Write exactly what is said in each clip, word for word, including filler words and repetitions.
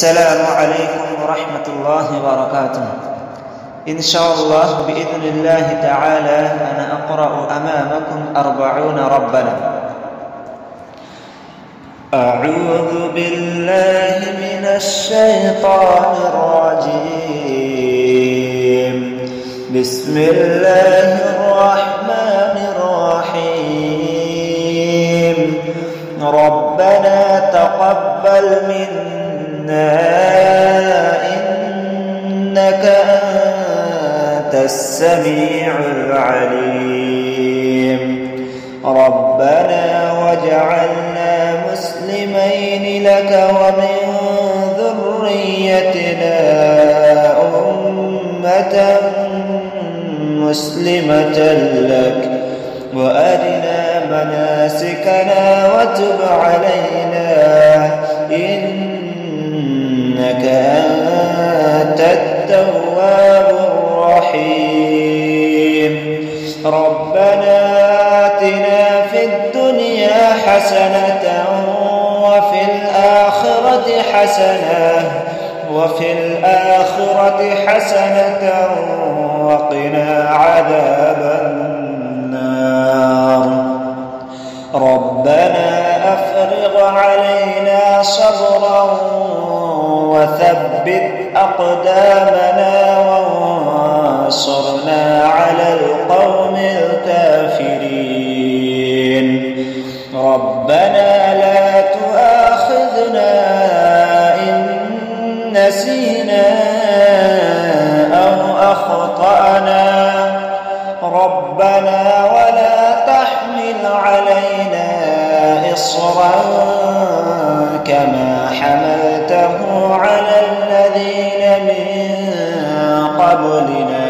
السلام عليكم ورحمة الله وبركاته. إن شاء الله بإذن الله تعالى أنا أقرأ أمامكم أربعون ربنا. أعوذ بالله من الشيطان الرجيم. بسم الله الرحمن الرحيم. ربنا تقبل منا إنك أنت السميع العليم. ربنا واجعلنا مسلمين لك ومن ذريتنا أمة مسلمة لك وأرنا مناسكنا وتب علينا إنك أنت التواب الرحيم. ربنا آتنا في الدنيا حسنة وفي الآخرة حسنة وفي الآخرة حسنة وقنا عذاب النار. ربنا أفرغ علينا صبرا وثبت أقدامنا وانصرنا على القوم الكافرين. ربنا لا تؤاخذنا إن نسينا أو أخطأنا. ربنا ولا تحمل علينا إصرا كما حملته على الذين من قبلنا.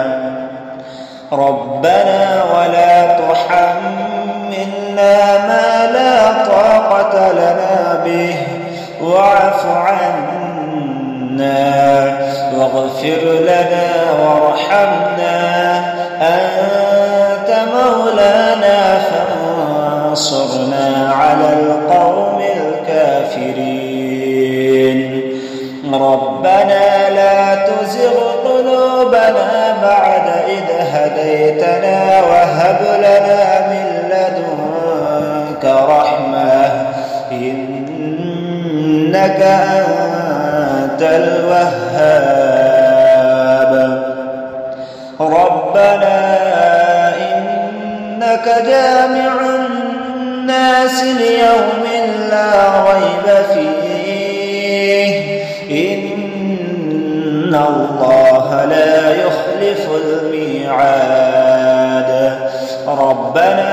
ربنا ولا تحملنا ما لا طاقة لنا به واعف عنا واغفر لنا وارحمنا أنت مولانا فانصرنا على القوم الكافرين. ربنا لا تزغ قلوبنا بعد إذ هديتنا وهب لنا من لدنك رحمة إنك أنت الوهاب. ربنا إنك جامع الناس ليوم لا ريب فيه إن الله لا يخلف الميعاد. ربنا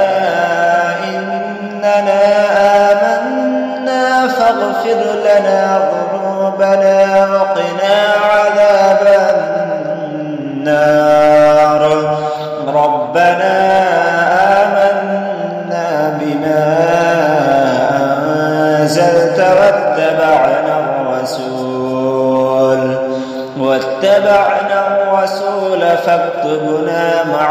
إننا آمنا فاغفر لنا ذنوبنا وقنا عذاب النار. ربنا آمنا بما أنزلت واتبعنا الرسول واتبعنا الرسول فاكتبنا مع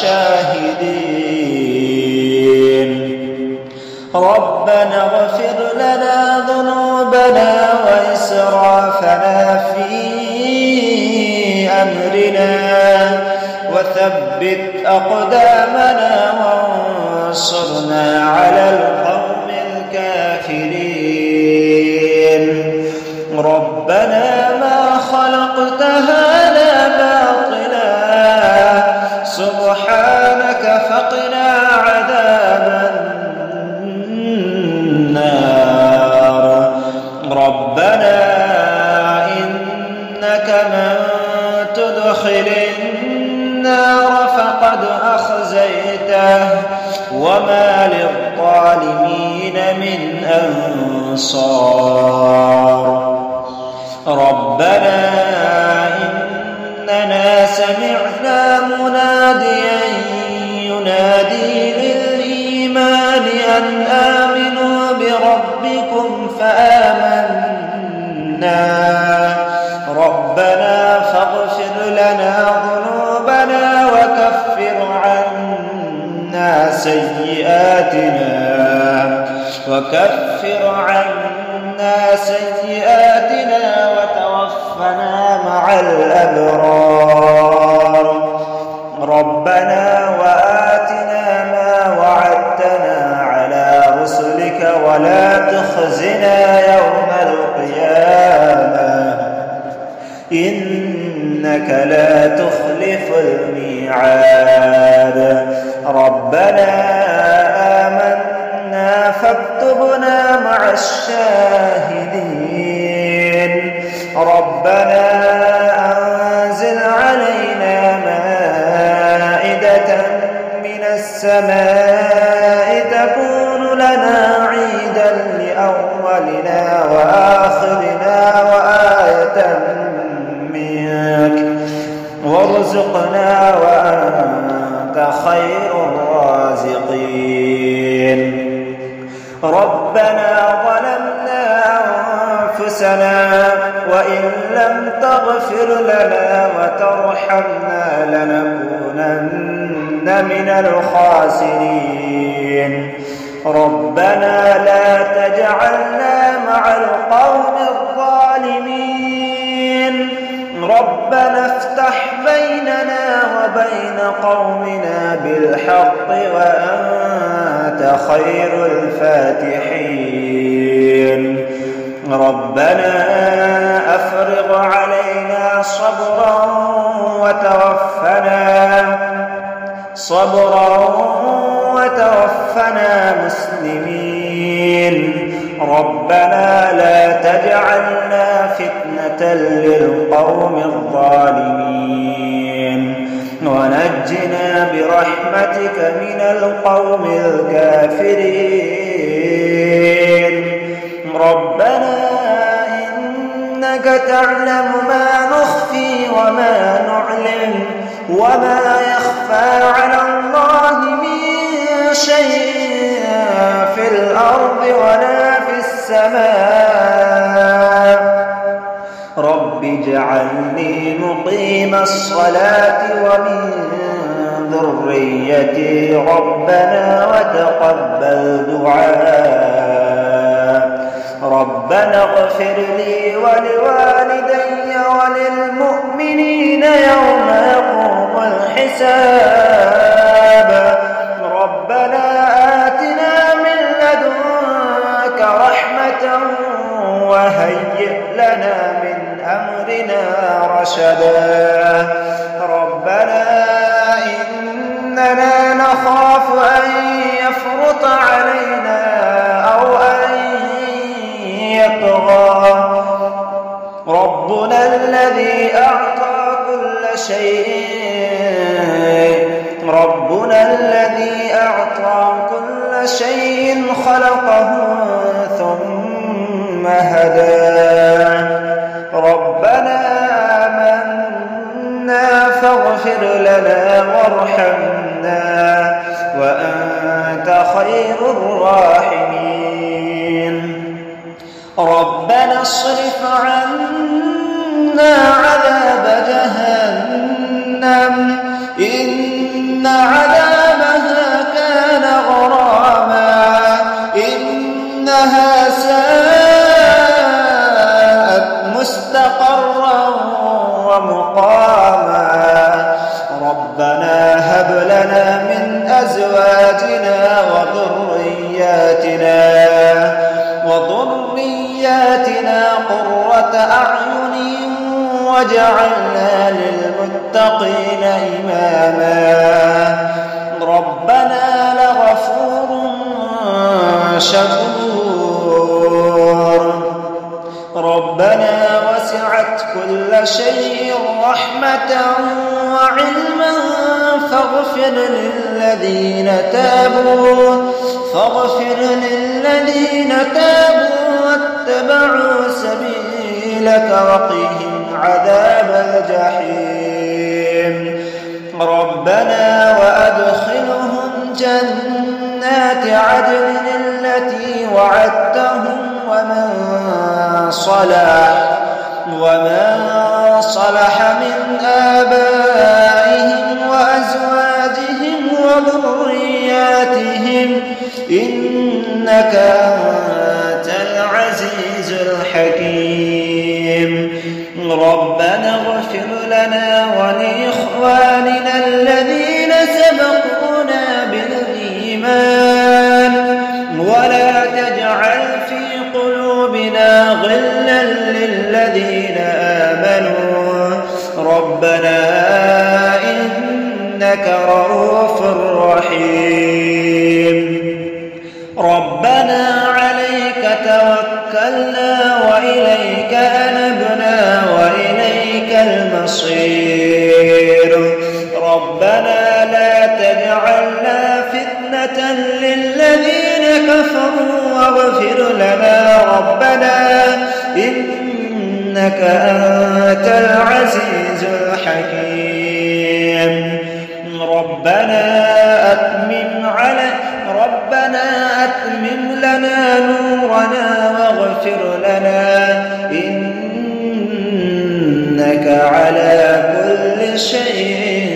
الشاهدين. ربنا اغفر لنا ذنوبنا وإسرافنا في أمرنا وثبت أقدامنا وانصرنا على القوم الكافرين. ربنا ما خلقت هذا باطلا سبحانك فقنا عذاب النار. ربنا إنك من تدخل النار فقد أخزيته وما للظالمين من أنصار. ربنا إننا سمعنا مناديا ينادي للإيمان أن آمنوا بربكم فآمنا. ربنا فاغفر لنا ذنوبنا وكفر عنا سيئاتنا وكفر عنا سيئاتنا وتوفنا مع الأبرار. ربنا وآتنا ما وعدتنا على رسلك ولا تخزنا يوم القيامة إنك لا تخلف الميعاد. ربنا آمنا فاكتبنا مع الشاهدين. ربنا أنزل علينا مائدة من السماء تكون لنا عيدا لأولنا وآخرنا وآية منك وارزقنا وأنت خير الرازقين. ربنا ظلمنا أنفسنا وإن لم تغفر لنا وترحمنا لنكونن من الخاسرين. ربنا لا تجعلنا مع القوم الظالمين. ربنا افتح بيننا وبين قومنا بالحق وأنت خير الفاتحين. ربنا أفرغ علينا صبرا وتوفنا صبرا وتوفنا مسلمين. ربنا لا تجعلنا فتنة للقوم الظالمين ونجنا برحمتك من القوم الكافرين. ربنا إنك تعلم ما نخفي وما نعلن وما يخفى على الله من شيء في الأرض ولا في السماء. رب اجعلني مقيم الصلاة ومن ذريتي ربنا وتقبل دعاء. ربنا اغفر لي ولوالدي وللمؤمنين يوم يقوم الحساب. ربنا آتنا من لدنك رحمة وهيئ لنا من أمرنا رشدا. ربنا إننا نخاف أن يفرط علينا أو أن يطغى. ربنا الذي أعطى كل شيء ربنا الذي أعطى كل شيء خلقه ثم هدى. ربنا آمنا فاغفر لنا وارحمنا وأنت خير الراحمين. ربنا اصرف عنا عذاب جهنم إن عذابها كان غراما إنها ساءت مستقرا ومقاما. ربنا هب لنا من أزواجنا وذرياتنا وذرياتنا قرة أعين واجعلنا للمتقين إماما. ربنا لغفور شكور. ربنا وسعت كل شيء رحمة وعلما فاغفر للذين تابوا فاغفر للذين تابوا واتبعوا سبيلك وقهم عذاب الجحيم. ربنا وأدخلهم جنات عدن التي وعدتهم ومن صلح ومن صلح من آبائهم وأزواجهم وذرياتهم إنك أنت العزيز الحكيم. رب بصير ربنا لا تجعلنا فتنة للذين كفروا واغفر لنا ربنا إنك أنت العزيز الحكيم ربنا أتمم على ربنا أتمم لنا نورنا واغفر لنا إنك على كل شيء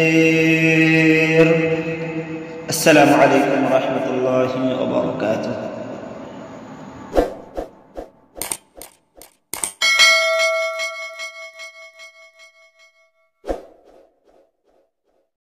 قدير. السلام عليكم ورحمة الله وبركاته.